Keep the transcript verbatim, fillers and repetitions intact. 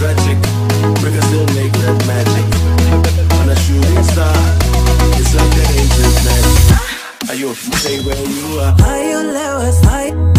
tragic. We can still make that magic. On a shooting star, it's like an angel's magic. Are you okay where you are? Are you lewis?